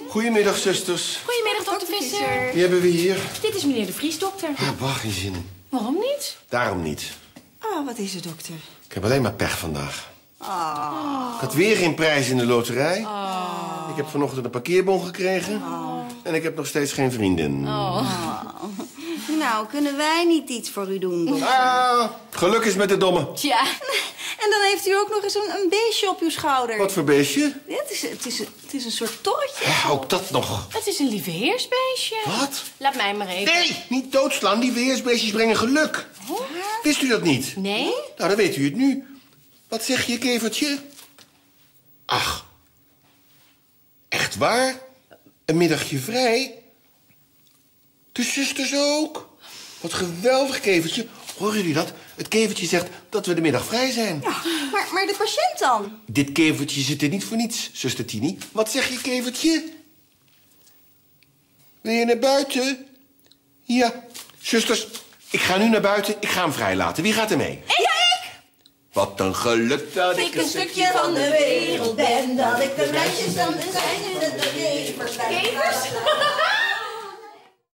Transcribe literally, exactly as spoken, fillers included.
Goedemiddag, zusters. Goedemiddag, dokter Visser. Wie hebben we hier? Dit is meneer de Vries, dokter. Ja, wacht, geen zin. Waarom niet? Daarom niet. Oh, wat is er, dokter? Ik heb alleen maar pech vandaag. Oh. Ik had weer geen prijs in de loterij. Oh. Ik heb vanochtend een parkeerbon gekregen. Oh. En ik heb nog steeds geen vriendin. Oh. Nou, kunnen wij niet iets voor u doen, dokter? Ah, geluk is met de domme. Tja. En dan heeft u ook nog eens een, een beestje op uw schouder. Wat voor beestje? Ja, het, is, het, is, het is een soort torretje. Ja, ook dat nog. Het is een lieve heersbeestje. Wat? Laat mij maar even. Nee, niet doodslaan. Die weersbeestjes brengen geluk. Huh? Wist u dat niet? Nee? Nou, dan weet u het nu. Wat zeg je, kevertje? Ach. Echt waar? Een middagje vrij? De zusters ook? Wat geweldig, kevertje. Horen jullie dat? Het kevertje zegt dat we de middag vrij zijn. Ja, maar, maar de patiënt dan? Dit kevertje zit er niet voor niets, zuster Tini. Wat zeg je, kevertje? Wil je naar buiten? Ja. Zusters, ik ga nu naar buiten. Ik ga hem vrijlaten. Wie gaat er mee? Ja, ik! Wat een geluk dat ik, Ik een stukje van de wereld ben. Dat ik de meisjes dan zijn in het leven. Kevers?